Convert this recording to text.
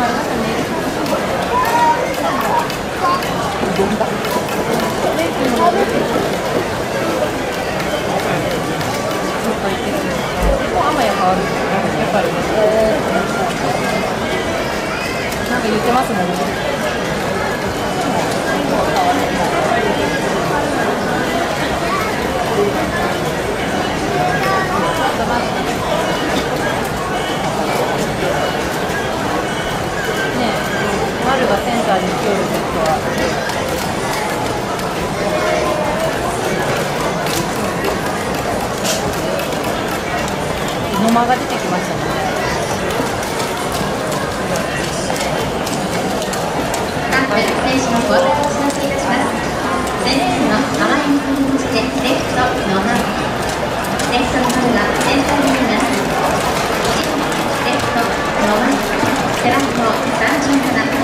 なんか言ってますもんね。丸がセンターに来よるってことは野間が出てきましたね。 選手の交代をお知らせいたします。前列の甘いに振りましてレフトの丸、レフトの丸がセンターになります。レフトの丸、背番号37